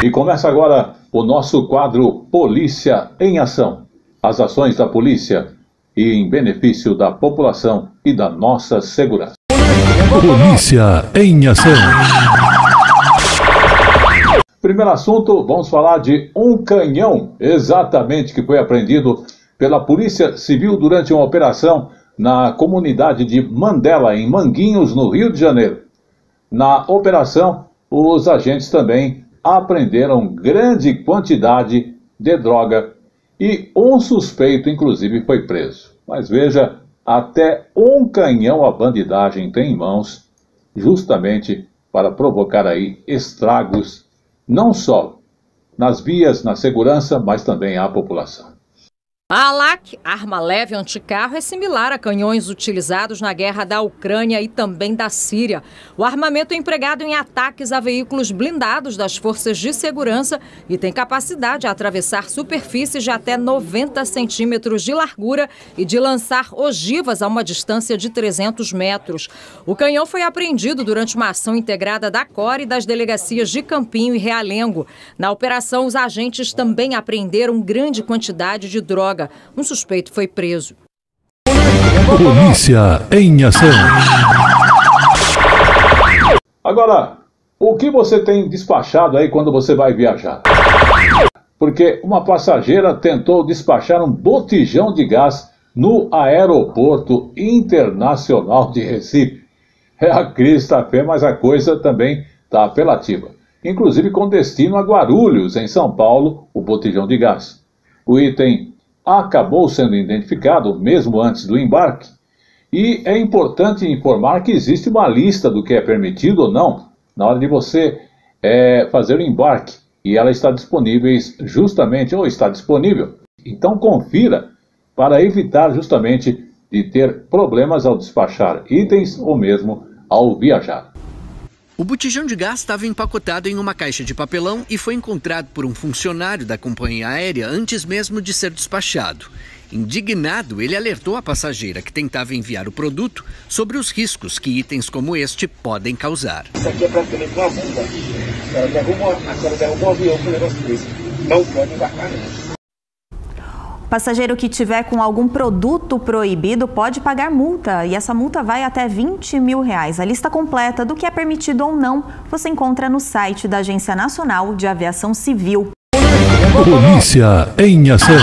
E começa agora o nosso quadro Polícia em Ação. As ações da polícia e em benefício da população e da nossa segurança. Polícia em Ação. Primeiro assunto, vamos falar de um canhão, exatamente, que foi apreendido pela Polícia Civil durante uma operação na comunidade de Mandela, em Manguinhos, no Rio de Janeiro. Na operação, os agentes também apreenderam grande quantidade de droga e um suspeito, inclusive, foi preso. Mas veja, até um canhão a bandidagem tem em mãos, justamente para provocar aí estragos, não só nas vias, na segurança, mas também à população. A ALAC, arma leve anticarro, é similar a canhões utilizados na guerra da Ucrânia e também da Síria. O armamento é empregado em ataques a veículos blindados das forças de segurança e tem capacidade de atravessar superfícies de até 90 centímetros de largura e de lançar ogivas a uma distância de 300 metros. O canhão foi apreendido durante uma ação integrada da COR e das delegacias de Campinho e Realengo. Na operação, os agentes também apreenderam grande quantidade de droga. Um suspeito foi preso. Polícia em Ação. Agora, o que você tem despachado aí quando você vai viajar? Porque uma passageira tentou despachar um botijão de gás no Aeroporto Internacional de Recife. É a crista fé, mas a coisa também está apelativa. Inclusive com destino a Guarulhos, em São Paulo, o botijão de gás. O item acabou sendo identificado mesmo antes do embarque, e é importante informar que existe uma lista do que é permitido ou não na hora de você fazer o embarque, e ela está disponível justamente, ou está disponível. Então confira para evitar justamente de ter problemas ao despachar itens ou mesmo ao viajar. O botijão de gás estava empacotado em uma caixa de papelão e foi encontrado por um funcionário da companhia aérea antes mesmo de ser despachado. Indignado, ele alertou a passageira que tentava enviar o produto sobre os riscos que itens como este podem causar. Isso aqui é praticamente uma bomba. Ela derrubou o avião com o negócio desse. Não pode embarcar, não. O passageiro que tiver com algum produto proibido pode pagar multa, e essa multa vai até R$20 mil. A lista completa do que é permitido ou não você encontra no site da Agência Nacional de Aviação Civil. Polícia em Ação.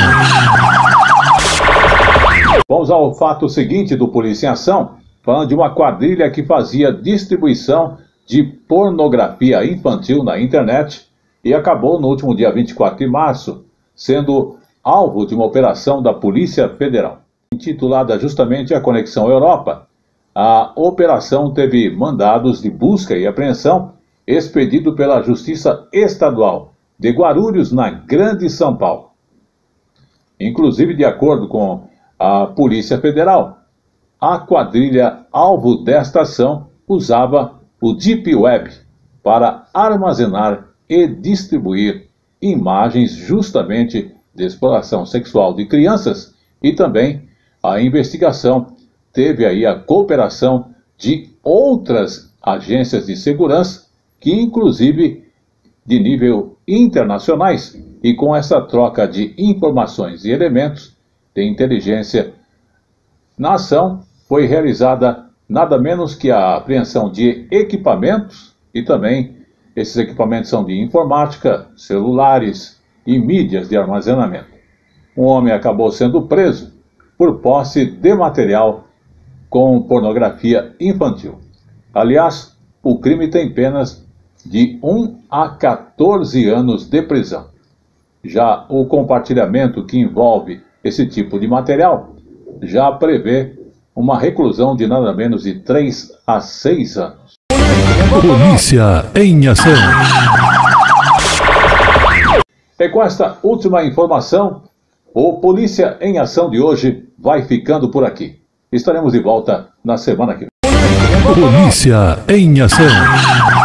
Vamos ao fato seguinte do Polícia em Ação, falando de uma quadrilha que fazia distribuição de pornografia infantil na internet e acabou no último dia 24 de março sendo alvo de uma operação da Polícia Federal. Intitulada justamente a Conexão Europa, a operação teve mandados de busca e apreensão expedido pela Justiça Estadual de Guarulhos, na Grande São Paulo. Inclusive, de acordo com a Polícia Federal, a quadrilha alvo desta ação usava o Deep Web para armazenar e distribuir imagens justamente de exploração sexual de crianças, e também a investigação teve aí a cooperação de outras agências de segurança, que inclusive de nível internacionais, e com essa troca de informações e elementos de inteligência na ação foi realizada nada menos que a apreensão de equipamentos, e também esses equipamentos são de informática, celulares e mídias de armazenamento. Um homem acabou sendo preso por posse de material com pornografia infantil. Aliás, o crime tem penas de 1 a 14 anos de prisão. Já o compartilhamento que envolve esse tipo de material já prevê uma reclusão de nada menos de 3 a 6 anos. Polícia em Ação. E com esta última informação, o Polícia em Ação de hoje vai ficando por aqui. Estaremos de volta na semana que vem. Polícia em Ação.